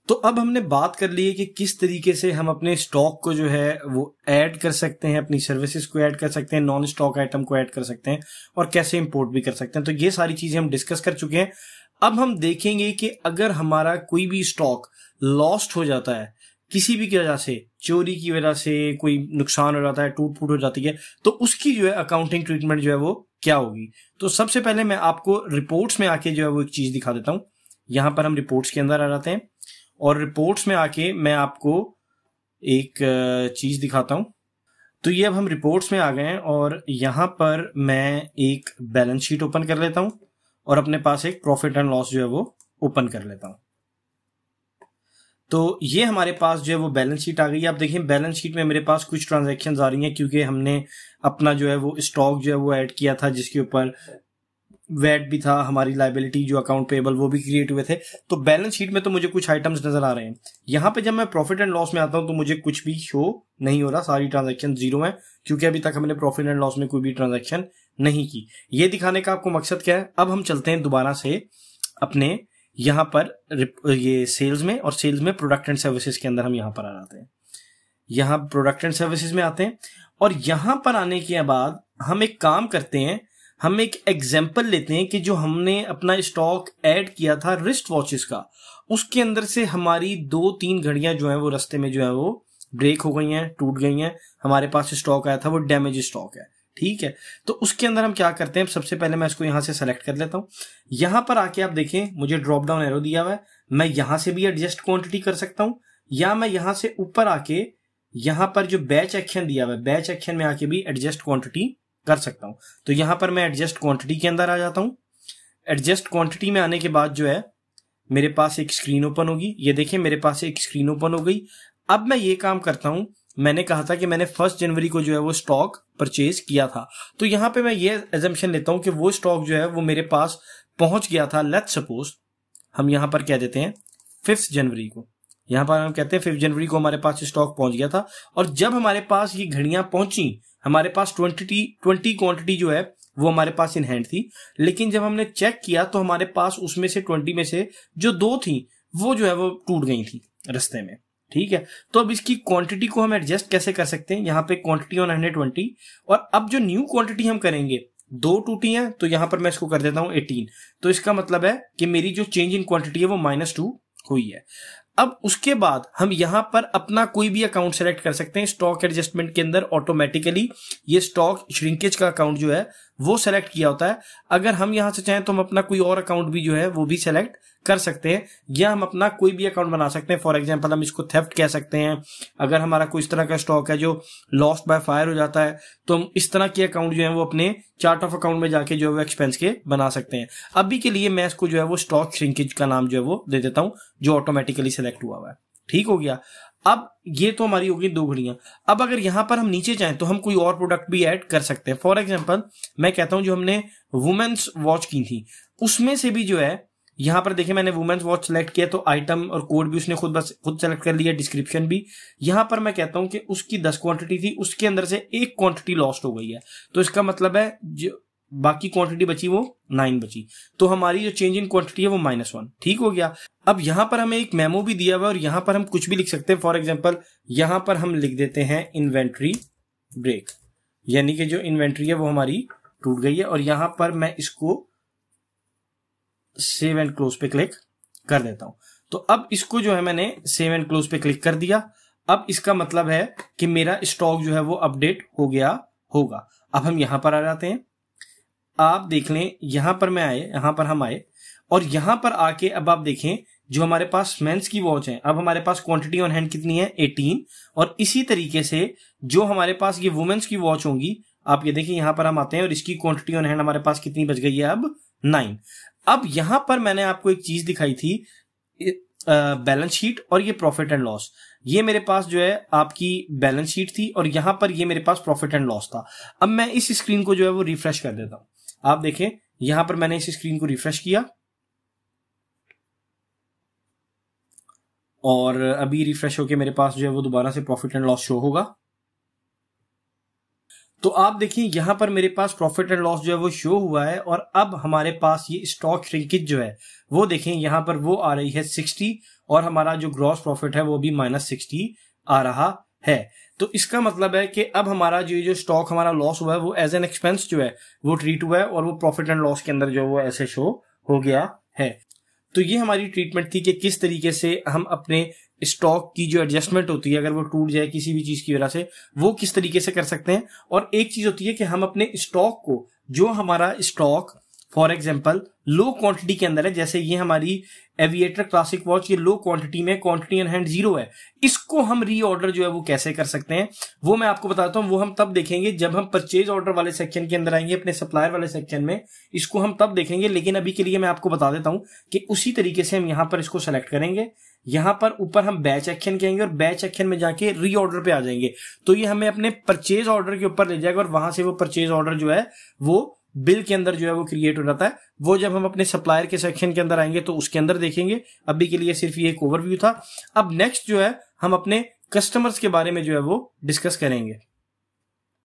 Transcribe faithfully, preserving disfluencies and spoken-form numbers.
तो अब हमने बात कर ली है कि किस तरीके से हम अपने स्टॉक को जो है वो ऐड कर सकते हैं, अपनी सर्विसेज को ऐड कर सकते हैं, नॉन स्टॉक आइटम को ऐड कर सकते हैं और कैसे इंपोर्ट भी कर सकते हैं। तो ये सारी चीजें हम डिस्कस कर चुके हैं। अब हम देखेंगे कि अगर हमारा कोई भी स्टॉक लॉस्ट हो जाता है किसी भी की वजह से, चोरी की वजह से कोई नुकसान हो जाता है, टूट फूट हो जाती है, तो उसकी जो है अकाउंटिंग ट्रीटमेंट जो है वो क्या होगी। तो सबसे पहले मैं आपको रिपोर्ट्स में आके जो है वो एक चीज दिखा देता हूं। यहां पर हम रिपोर्ट्स के अंदर आ जाते हैं और रिपोर्ट्स में आके मैं आपको एक चीज दिखाता हूं। तो ये अब हम रिपोर्ट्स में आ गए हैं और यहां पर मैं एक बैलेंस शीट ओपन कर लेता हूं और अपने पास एक प्रॉफिट एंड लॉस जो है वो ओपन कर लेता हूं। तो ये हमारे पास जो है वो बैलेंस शीट आ गई है। आप देखिए बैलेंस शीट में मेरे पास कुछ ट्रांजैक्शंस आ रही हैं क्योंकि हमने अपना जो है वो स्टॉक जो है वो ऐड किया था जिसके ऊपर वैट भी था, हमारी लाइबिलिटी जो अकाउंट पेबल वो भी क्रिएट हुए थे। तो बैलेंस शीट में तो मुझे कुछ आइटम्स नजर आ रहे हैं। यहां पे जब मैं प्रॉफिट एंड लॉस में आता हूं तो मुझे कुछ भी शो नहीं हो रहा, सारी ट्रांजैक्शन जीरो है क्योंकि अभी तक हमने प्रॉफिट एंड लॉस में कोई भी ट्रांजैक्शन नहीं की। ये दिखाने का आपको मकसद क्या है। अब हम चलते हैं दोबारा से अपने यहां पर ये सेल्स में, और सेल्स में प्रोडक्ट एंड सर्विसेज के अंदर हम यहां पर आ जाते हैं। यहां प्रोडक्ट एंड सर्विसेज में आते हैं और यहां पर आने के बाद हम एक काम करते हैं, हम एक एग्जाम्पल लेते हैं कि जो हमने अपना स्टॉक ऐड किया था रिस्ट वॉचेस का, उसके अंदर से हमारी दो तीन घड़ियां जो है वो रास्ते में जो है वो ब्रेक हो गई हैं, टूट गई हैं। हमारे पास स्टॉक आया था वो डैमेज स्टॉक है, ठीक है। तो उसके अंदर हम क्या करते हैं, सबसे पहले मैं इसको यहां से सेलेक्ट कर लेता हूं। यहां पर आके आप देखें मुझे ड्रॉप डाउन एरो दिया हुआ है, मैं यहां से भी एडजस्ट क्वांटिटी कर सकता हूं या मैं यहां से ऊपर आके यहां पर जो बैच एक्शन दिया हुआ है बैच एक्शन में आके भी एडजस्ट क्वांटिटी कर सकता हूं। तो यहां पर मैं एडजस्ट क्वांटिटी के अंदर आ जाता हूं। एडजस्ट क्वांटिटी में आने के बाद जो है मेरे पास एक स्क्रीन ओपन होगी। ये देखिए मेरे पास एक स्क्रीन ओपन हो गई। अब मैं ये काम करता हूं, मैंने कहा था कि मैंने फर्स्ट जनवरी को जो है वो स्टॉक परचेज किया था, तो यहां पे मैं ये एजम्पशन लेता हूं कि वो स्टॉक जो है वो मेरे पास पहुंच गया था। लेट्स सपोज हम यहां पर कह देते हैं फिफ्थ जनवरी को, यहां पर हम कहते हैं फिफ्थ जनवरी को हमारे पास स्टॉक पहुंच गया था। और जब हमारे पास ये घड़ियां पहुंची, हमारे पास ट्वेंटी ट्वेंटी क्वांटिटी जो है वो हमारे पास इन हैंड थी, लेकिन जब हमने चेक किया तो हमारे पास उसमें से ट्वेंटी में से जो दो थी वो जो है वो टूट गई थी रास्ते में, ठीक है। तो अब इसकी क्वांटिटी को हम एडजस्ट कैसे कर सकते हैं, यहाँ पे क्वांटिटी ऑन हंड्रेड ट्वेंटी, और अब जो न्यू क्वांटिटी हम करेंगे दो टूटी है तो यहां पर मैं इसको कर देता हूं एटीन। तो इसका मतलब है कि मेरी जो चेंज इन क्वांटिटी है वो माइनस टू हुई है। अब उसके बाद हम यहां पर अपना कोई भी अकाउंट सेलेक्ट कर सकते हैं। स्टॉक एडजस्टमेंट के अंदर ऑटोमेटिकली ये स्टॉक श्रिंकेज का अकाउंट जो है वो सेलेक्ट किया होता है। अगर हम यहां से चाहें तो हम अपना कोई और अकाउंट भी जो है वो भी सेलेक्ट कर सकते हैं, या हम अपना कोई भी अकाउंट बना सकते हैं। फॉर एग्जांपल हम इसको थेफ्ट कह सकते हैं। अगर हमारा कोई इस तरह का स्टॉक है जो लॉस्ट बाय फायर हो जाता है तो हम इस तरह के अकाउंट जो है वो अपने चार्ट ऑफ अकाउंट में जाके जो है वो एक्सपेंस के बना सकते हैं। अभी के लिए मैं इसको जो है वो स्टॉक श्रिंकेज का नाम जो है वो दे देता हूं जो ऑटोमेटिकली सेलेक्ट हुआ हुआ है, ठीक हो गया। अब ये तो हमारी होगी दो घड़ियां। अब अगर यहां पर हम नीचे चाहें तो हम कोई और प्रोडक्ट भी ऐड कर सकते हैं। फॉर एग्जांपल मैं कहता हूं जो हमने वुमेन्स वॉच की थी उसमें से भी जो है यहां पर देखिए मैंने वुमेन्स वॉच सेलेक्ट किया तो आइटम और कोड भी उसने खुद बस खुद सेलेक्ट कर लिया, डिस्क्रिप्शन भी। यहां पर मैं कहता हूं कि उसकी दस क्वांटिटी थी, उसके अंदर से एक क्वांटिटी लॉस्ट हो गई है, तो इसका मतलब है जो बाकी क्वांटिटी बची वो नाइन बची, तो हमारी जो चेंज इन क्वांटिटी है वो माइनस वन, ठीक हो गया। अब यहां पर हमें एक मेमो भी दिया हुआ है और यहां पर हम कुछ भी लिख सकते हैं। फॉर एग्जांपल यहां पर हम लिख देते हैं इन्वेंट्री ब्रेक, यानी कि जो इन्वेंट्री है वो हमारी टूट गई है, और यहां पर मैं इसको सेव एंड क्लोज पे क्लिक कर देता हूं। तो अब इसको जो है मैंने सेव एंड क्लोज पे क्लिक कर दिया। अब इसका मतलब है कि मेरा स्टॉक जो है वो अपडेट हो गया होगा। अब हम यहां पर आ जाते हैं, आप देख लें यहां पर मैं आए, यहां पर हम आए और यहां पर आके अब आप देखें जो हमारे पास मेंस की वॉच है, अब हमारे पास क्वांटिटी ऑन हैंड कितनी है एटीन, और इसी तरीके से जो हमारे पास ये वुमेन्स की वॉच होंगी, आप ये देखिए यहां पर हम आते हैं और इसकी क्वांटिटी ऑन हैंड हमारे पास कितनी बच गई है अब नाइन। अब यहां पर मैंने आपको एक चीज दिखाई थी बैलेंस शीट और ये प्रॉफिट एंड लॉस, ये मेरे पास जो है आपकी बैलेंस शीट थी और यहां पर ये मेरे पास प्रॉफिट एंड लॉस था। अब मैं इस स्क्रीन को जो है वो रिफ्रेश कर देता हूं। आप देखें यहां पर मैंने इस स्क्रीन को रिफ्रेश किया और अभी रिफ्रेश होके मेरे पास जो है वो दोबारा से प्रॉफिट एंड लॉस शो होगा। तो आप देखिए यहाँ पर मेरे पास प्रॉफिट एंड लॉस जो है वो शो हुआ है, और अब हमारे पास ये स्टॉक श्रिंकेज जो है वो देखें यहाँ पर वो आ रही है सिक्सटी, और हमारा जो ग्रॉस प्रॉफिट है वो भी माइनस सिक्सटी आ रहा है। तो इसका मतलब है कि अब हमारा जो जो स्टॉक हमारा लॉस हुआ है वो एज एन एक्सपेंस जो है वो ट्रीट हुआ है, और वो प्रॉफिट एंड लॉस के अंदर जो है वो ऐसे शो हो गया है। तो ये हमारी ट्रीटमेंट थी कि किस तरीके से हम अपने स्टॉक की जो एडजस्टमेंट होती है, अगर वो टूट जाए किसी भी चीज की वजह से, वो किस तरीके से कर सकते हैं। और एक चीज होती है कि हम अपने स्टॉक को, जो हमारा stock for example low quantity के अंदर है, जैसे ये हमारी एविएटर क्लासिक वॉच, ये लो क्वांटिटी में, क्वांटिटी इन हैंड जीरो है, इसको हम रीऑर्डर जो है वो कैसे कर सकते हैं वो मैं आपको बताता हूं। वो हम तब देखेंगे जब हम परचेज ऑर्डर वाले सेक्शन के अंदर आएंगे, अपने सप्लायर वाले सेक्शन में, इसको हम तब देखेंगे। लेकिन अभी के लिए मैं आपको बता देता हूं कि उसी तरीके से हम यहां पर इसको सेलेक्ट करेंगे, यहां पर ऊपर हम बैच एक्शन कहेंगे और बैच एक्शन में जाके रीऑर्डर पे आ जाएंगे। तो ये हमें अपने परचेज ऑर्डर के ऊपर ले जाएगा, और वहां से वो परचेज ऑर्डर जो है वो बिल के अंदर जो है वो क्रिएट हो जाता है। वो जब हम अपने सप्लायर के सेक्शन के अंदर आएंगे तो उसके अंदर देखेंगे। अभी के लिए सिर्फ ये एक ओवरव्यू था। अब नेक्स्ट जो है हम अपने कस्टमर्स के बारे में जो है वो डिस्कस करेंगे।